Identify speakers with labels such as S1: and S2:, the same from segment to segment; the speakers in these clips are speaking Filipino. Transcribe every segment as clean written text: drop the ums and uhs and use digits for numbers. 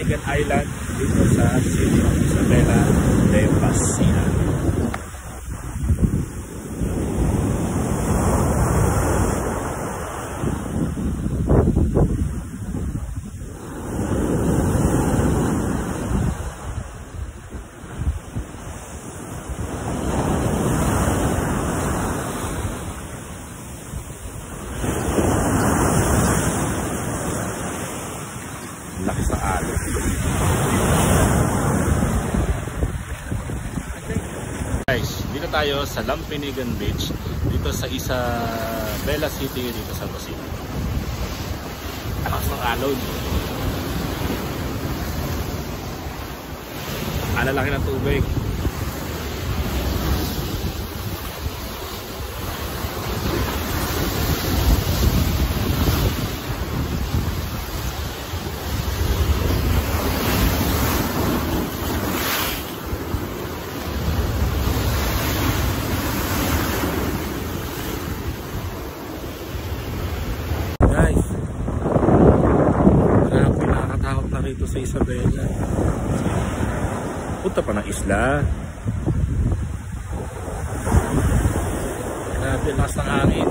S1: Lampinigan Island dito sa City of Isabela de Basilan. Laki sa alon. Guys, dito tayo sa Lampinigan Beach, dito sa Isabela City, dito sa Basilan. Lakas ng alon. Alalaki ng tubig. Guys, grabe, nakakatakot na rito sa Isabela. Punta pa ng isla. Grabe, lakas ng hangin.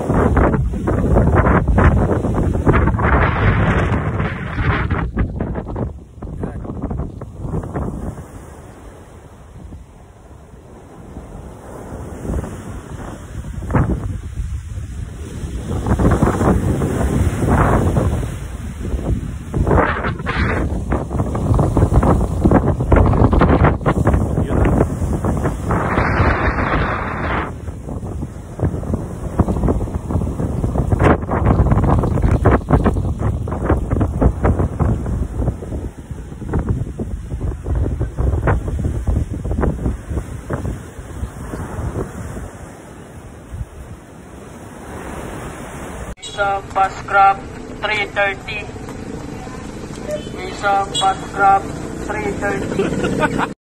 S2: Isang bus grab 330. Isang bus grab 330.